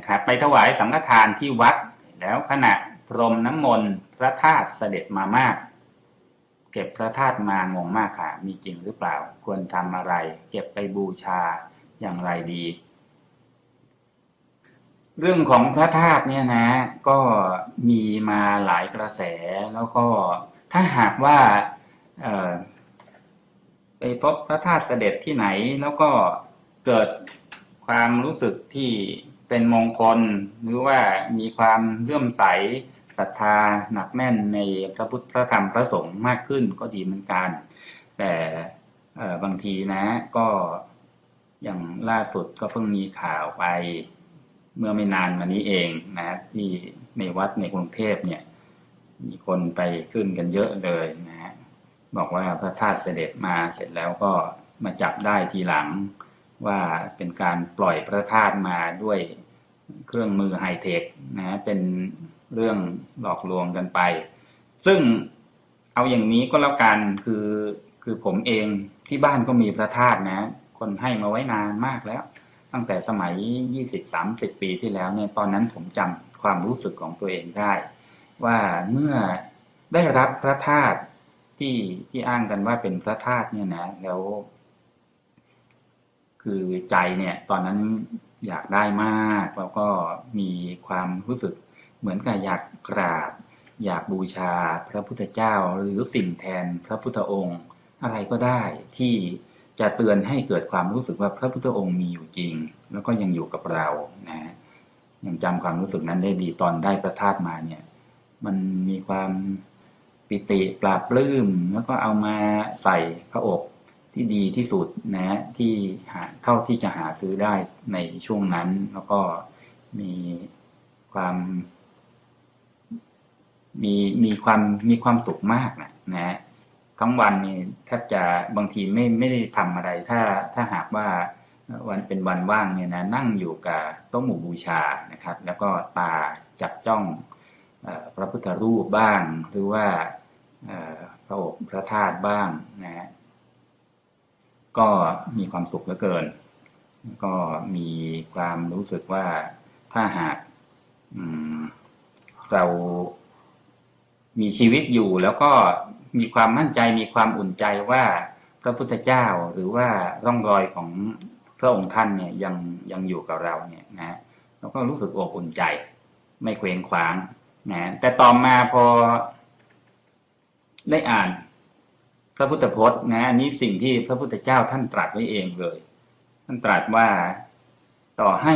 นะครับไปถวายสังฆทานที่วัดแล้วขณะพรมน้ำมนต์พระธาตุเสด็จมามากเก็บพระธาตุมางงมากค่ะมีจริงหรือเปล่าควรทำอะไรเก็บไปบูชาอย่างไรดีเรื่องของพระธาตุเนี่ยนะก็มีมาหลายกระแสแล้วก็ถ้าหากว่าไปพบพระธาตุเสด็จที่ไหนแล้วก็เกิดความรู้สึกที่เป็นมงคลหรือว่ามีความเลื่อมใสศรัทธาหนักแน่นในพระพุทธพระธรรมพระสงฆ์มากขึ้นก็ดีเหมือนกันแต่บางทีนะก็อย่างล่าสุดก็เพิ่งมีข่าวไปเมื่อไม่นานมานี้เองนะที่ในวัดในกรุงเทพเนี่ยมีคนไปขึ้นกันเยอะเลยนะบอกว่าพระธาตุเสด็จมาเสร็จแล้วก็มาจับได้ทีหลังว่าเป็นการปล่อยพระธาตุมาด้วยเครื่องมือไฮเทคนะเป็นเรื่องหลอกลวงกันไปซึ่งเอาอย่างนี้ก็แล้วกันคือผมเองที่บ้านก็มีพระธาตุนะคนให้มาไว้นานมากแล้วตั้งแต่สมัย 20-30 ปีที่แล้วเนี่ยตอนนั้นผมจำความรู้สึกของตัวเองได้ว่าเมื่อได้รับพระธาตุที่อ้างกันว่าเป็นพระธาตุเนี่ยนะแล้วคือใจเนี่ยตอนนั้นอยากได้มากแล้วก็มีความรู้สึกเหมือนกับอยากกราบอยากบูชาพระพุทธเจ้าหรือสิ่งแทนพระพุทธองค์อะไรก็ได้ที่จะเตือนให้เกิดความรู้สึกว่าพระพุทธองค์มีอยู่จริงแล้วก็ยังอยู่กับเรานะยังจำความรู้สึกนั้นได้ดีตอนได้พระธาตุมาเนี่ยมันมีความปิติปลาบปลื้มแล้วก็เอามาใส่พระอบที่ดีที่สุดนะที่เท่าที่จะหาซื้อได้ในช่วงนั้นแล้วก็มีความมีความสุขมากนะทั้งวันนี่แทบจะบางทีไม่ได้ทำอะไรถ้าหากว่าวันเป็นวันว่างเนี่ยนะนั่งอยู่กับโต๊ะหมู่บูชานะครับแล้วก็ตาจับจ้องพระพุทธรูปบ้างหรือว่าพระอบพระธาตุบ้างนะก็มีความสุขเหลือเกินก็มีความรู้สึกว่าถ้าหากเรามีชีวิตอยู่แล้วก็มีความมั่นใจมีความอุ่นใจว่าพระพุทธเจ้าหรือว่าร่องรอยของพระองค์ท่านเนี่ยยังอยู่กับเราเนี่ยนะเราก็รู้สึกอบอุ่นใจไม่เคว้งคว้างนะแต่ต่อมาพอได้อ่านพระพุทธพจน์นะอันนี้สิ่งที่พระพุทธเจ้าท่านตรัสไว้เองเลยท่านตรัสว่าต่อให้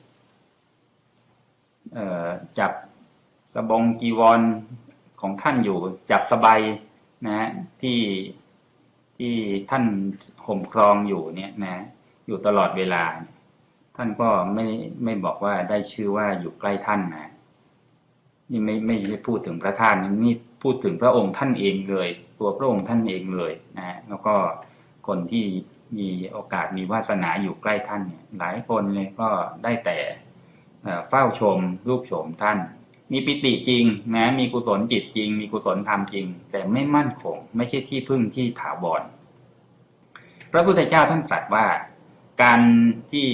จับสบงจีวรของท่านอยู่จับสบายนะที่ท่านห่มครองอยู่เนี่ยนะอยู่ตลอดเวลาท่านก็ไม่บอกว่าได้ชื่อว่าอยู่ใกล้ท่านนะนี่ไม่ใช่พูดถึงพระธาตุนี่พูดถึงพระองค์ท่านเองเลยตัวพระองค์ท่านเองเลยนะแล้วก็คนที่มีโอกาสมีวาสนาอยู่ใกล้ท่านเนี่ยหลายคนเลยก็ได้แต่เฝ้าชมรูปโฉมท่านมีปิติจริงนะมีกุศลจิตจริงมีกุศลธรรมจริงแต่ไม่มั่นคงไม่ใช่ที่พึ่งที่ถาวรพระพุทธเจ้าท่านตรัสว่าการที่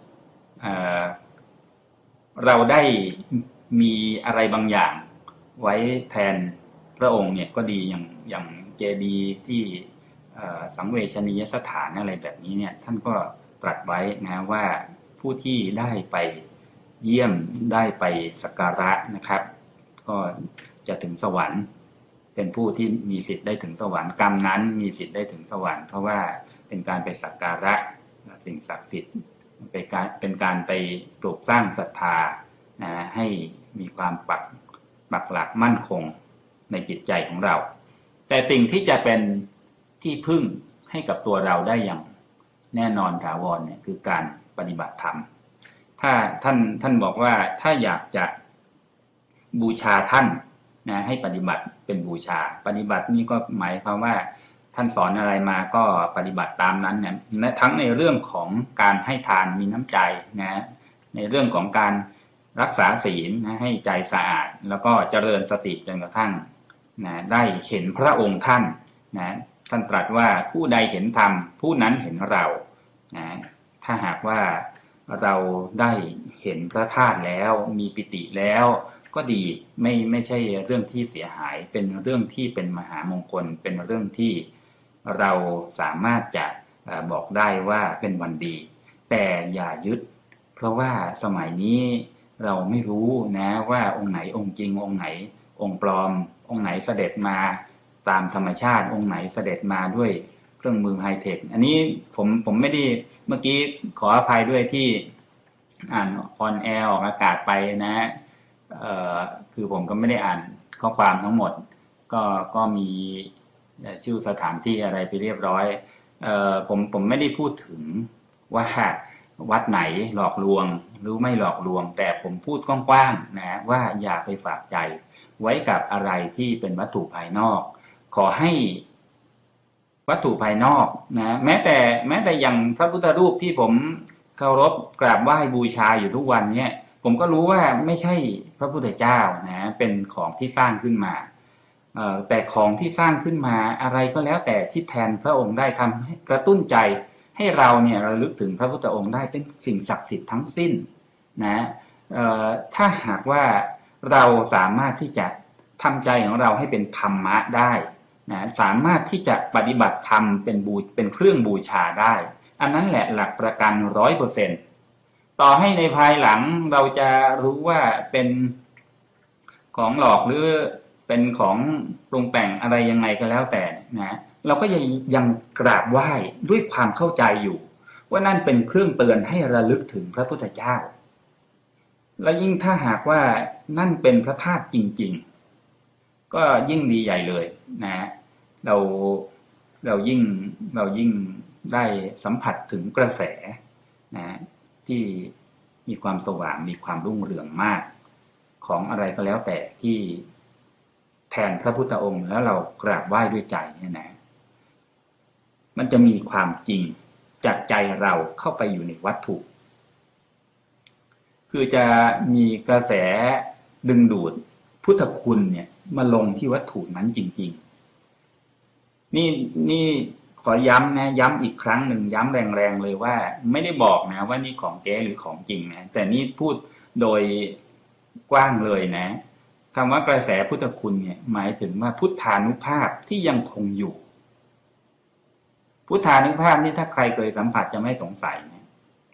เราได้มีอะไรบางอย่างไว้แทนพระองค์เนี่ยก็ดีอย่างเจดีย์ที่สังเวชนียสถานอะไรแบบนี้เนี่ยท่านก็ตรัสไว้นะว่าผู้ที่ได้ไปเยี่ยมได้ไปสักการะนะครับก็จะถึงสวรรค์เป็นผู้ที่มีสิทธิ์ได้ถึงสวรรค์กรรมนั้นมีสิทธิ์ได้ถึงสวรรค์เพราะว่าเป็นการไปสักการะสิ่งศักดิ์สิทธิ์เป็นการไปปลูกสร้างศรัทธานะให้มีความปักหลักมั่นคงในจิตใจของเราแต่สิ่งที่จะเป็นที่พึ่งให้กับตัวเราได้อย่างแน่นอนถาวรเนี่ยคือการปฏิบัติธรรมถ้าท่านบอกว่าถ้าอยากจะบูชาท่านนะให้ปฏิบัติเป็นบูชาปฏิบัตินี่ก็หมายความว่าท่านสอนอะไรมาก็ปฏิบัติตามนั้นเนี่ยทั้งในเรื่องของการให้ทานมีน้ำใจนะในเรื่องของการรักษาศีลนะให้ใจสะอาดแล้วก็เจริญสติจนกระทั่งนะได้เห็นพระองค์ท่านนะท่านตรัสว่าผู้ใดเห็นธรรมผู้นั้นเห็นเรานะถ้าหากว่าเราได้เห็นพระธาตุแล้วมีปิติแล้วก็ดีไม่ใช่เรื่องที่เสียหายเป็นเรื่องที่เป็นมหามงคลเป็นเรื่องที่เราสามารถจะบอกได้ว่าเป็นวันดีแต่อย่ายึดเพราะว่าสมัยนี้เราไม่รู้นะว่าองค์ไหนองค์จริงองค์ไหนองค์ปลอมองค์ไหนเสด็จมาตามธรรมชาติองค์ไหนเสด็จมาด้วยเครื่องมือไฮเทคอันนี้ผมไม่ได้เมื่อกี้ขออภัยด้วยที่อ่านออนแอร์ออกอากาศไปนะคือผมก็ไม่ได้อ่านข้อความทั้งหมดก็มีชื่อสถานที่อะไรไปเรียบร้อยผมไม่ได้พูดถึงว่าวัดไหนหลอกลวงหรือไม่หลอกลวงแต่ผมพูดกว้างๆนะว่าอย่าไปฝากใจไว้กับอะไรที่เป็นวัตถุภายนอกขอให้วัตถุภายนอกนะแม้แต่อย่างพระพุทธรูปที่ผมเคารพกราบไหว้บูชาอยู่ทุกวันเนี่ยผมก็รู้ว่าไม่ใช่พระพุทธเจ้านะเป็นของที่สร้างขึ้นมาแต่ของที่สร้างขึ้นมาอะไรก็แล้วแต่ที่แทนพระองค์ได้ทำให้กระตุ้นใจให้เราเนี่ยระลึกถึงพระพุทธองค์ได้เป็นสิ่งศักดิ์สิทธิ์ทั้งสิ้นนะถ้าหากว่าเราสามารถที่จะทำใจของเราให้เป็นธรรมะได้นะสามารถที่จะปฏิบัติธรรมเป็นเครื่องบูชาได้อันนั้นแหละหลักประกัน100%ต่อให้ในภายหลังเราจะรู้ว่าเป็นของหลอกหรือเป็นของปรุงแต่งอะไรยังไงก็แล้วแต่นะเราก็ยังกราบไหว้ด้วยความเข้าใจอยู่ว่านั่นเป็นเครื่องเตือนให้ระลึกถึงพระพุทธเจ้าและยิ่งถ้าหากว่านั่นเป็นพระธาตุจริงๆก็ยิ่งดีใหญ่เลยนะเรายิ่งได้สัมผัสถึงกระแสนะที่มีความสว่างมีความรุ่งเรืองมากของอะไรก็แล้วแต่ที่แทนพระพุทธองค์แล้วเรากราบไหว้ด้วยใจเนี่ยนะมันจะมีความจริงจากใจเราเข้าไปอยู่ในวัตถุคือจะมีกระแสดึงดูดพุทธคุณเนี่ยมาลงที่วัตถุนั้นจริงๆนี่ขอย้ำนะย้ำอีกครั้งหนึ่งย้ำแรงๆเลยว่าไม่ได้บอกนะว่านี่ของแก้หรือของจริงนะแต่นี่พูดโดยกว้างเลยนะคำว่ากระแสพุทธคุณเนี่ยหมายถึงว่าพุทธานุภาพที่ยังคงอยู่พุทธานุภาพนี่ถ้าใครเคยสัมผัสจะไม่สงสัยนะ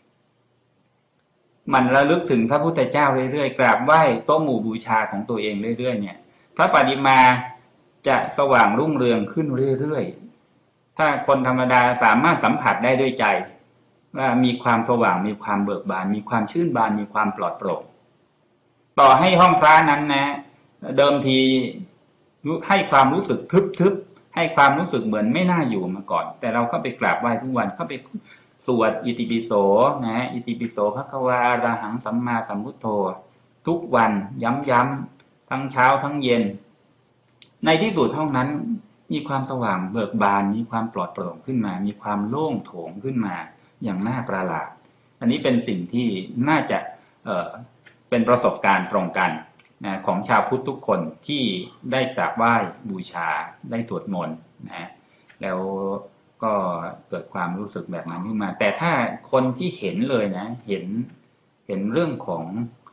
มันระลึกถึงพระพุทธเจ้าเรื่อยๆกราบไหว้โต๊ะหมู่บูชาของตัวเองเรื่อยๆเนี่ยพระปฏิมาจะสว่างรุ่งเรืองขึ้นเรื่อยๆถ้าคนธรรมดาสามารถสัมผัสได้ด้วยใจว่ามีความสว่างมีความเบิกบานมีความชื่นบานมีความปลอดโปร่งต่อให้ห้องพระนั้นนะเดิมทีให้ความรู้สึกทึบๆให้ความรู้สึกเหมือนไม่น่าอยู่มาก่อนแต่เราก็ไปกราบไหว้ทุกวันเข้าไปสวดอิติปิโสนะอิติปิโสภควาอะระหังสัมมาสัมพุทโธทุกวันย้ำๆทั้งเช้าทั้งเย็นในที่สุดห้องนั้นมีความสว่างเบิกบานมีความปลอดโปร่งขึ้นมามีความโล่งโถงขึ้นมาอย่างน่าประหลาดอันนี้เป็นสิ่งที่น่าจะเป็นประสบการณ์ตรงกันนะของชาวพุทธทุกคนที่ได้กราบไหว้บูชาได้สวดมนต์นะแล้วก็เกิดความรู้สึกแบบนั้นขึ้นมาแต่ถ้าคนที่เห็นเลยนะเห็นเรื่องของ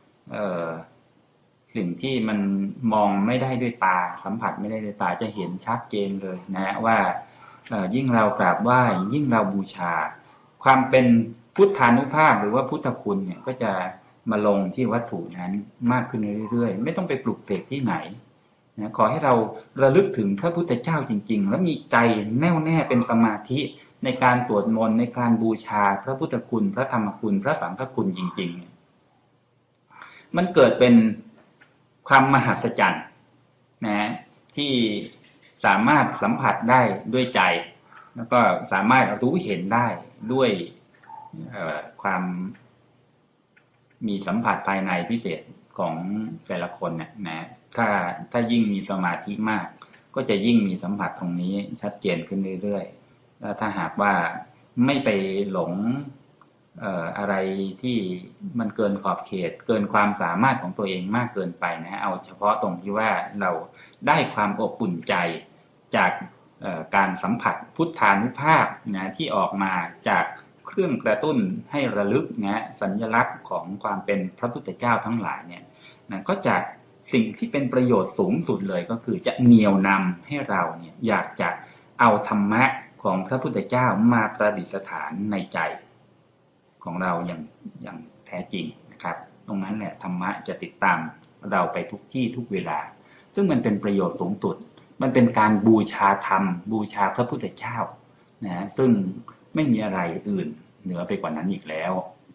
สิ่งที่มันมองไม่ได้ด้วยตาสัมผัสไม่ได้ด้วยตาจะเห็นชัดเจนเลยนะว่ายิ่งเรากราบไหว้ยิ่งเราบูชาความเป็นพุทธานุภาพหรือว่าพุทธคุณเนี่ยก็จะมาลงที่วัตถุนั้นมากขึ้นเรื่อยๆไม่ต้องไปปลุกเสกที่ไหนนะขอให้เราระลึกถึงพระพุทธเจ้าจริงๆแล้วมีใจแน่วแน่เป็นสมาธิในการสวดมนต์ในการบูชาพระพุทธคุณพระธรรมคุณพระสังฆคุณจริงๆมันเกิดเป็นความมหัศจรรย์นะที่สามารถสัมผัสได้ด้วยใจแล้วก็สามารถรู้เห็นได้ด้วยความมีสัมผัสภายในพิเศษของแต่ละคนนะถ้ายิ่งมีสมาธิมากก็จะยิ่งมีสัมผัสตรงนี้ชัดเจนขึ้นเรื่อยๆแล้วถ้าหากว่าไม่ไปหลงอะไรที่มันเกินขอบเขตเกินความสามารถของตัวเองมากเกินไปนะเอาเฉพาะตรงที่ว่าเราได้ความอบอุ่นใจจากการสัมผัสพุทธานุภาพนะที่ออกมาจากเคเครื่องกระตุ้นให้ระลึกนะสัญลักษณ์ของความเป็นพระพุทธเจ้าทั้งหลายเนี่ยนะก็จะสิ่งที่เป็นประโยชน์สูงสุดเลยก็คือจะเหนี่ยวนำให้เราเนี่ยอยากจะเอาธรรมะของพระพุทธเจ้ามาประดิษฐานในใจของเราอย่างแท้จริงนะครับตรงนั้นแหละธรรมะจะติดตามเราไปทุกที่ทุกเวลาซึ่งมันเป็นประโยชน์สูงสุดมันเป็นการบูชาธรรมบูชาพระพุทธเจ้านะซึ่งไม่มีอะไรอื่นเหนือไปกว่านั้นอีกแล้ว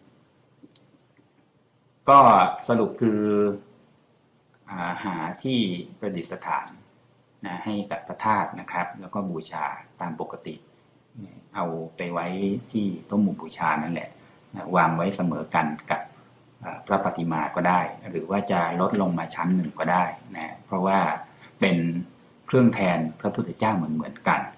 ก็สรุปคือหาที่ประดิษฐานนะให้กับพระธาตุนะครับแล้วก็บูชาตามปกติเอาไปไว้ที่โต๊ะหมู่บูชานั่นแหละนะวางไว้เสมอกันกับพระปฏิมาก็ได้หรือว่าจะลดลงมาชั้นหนึ่งก็ได้นะเพราะว่าเป็นเครื่องแทนพระพุทธเจ้าเหมือนกัน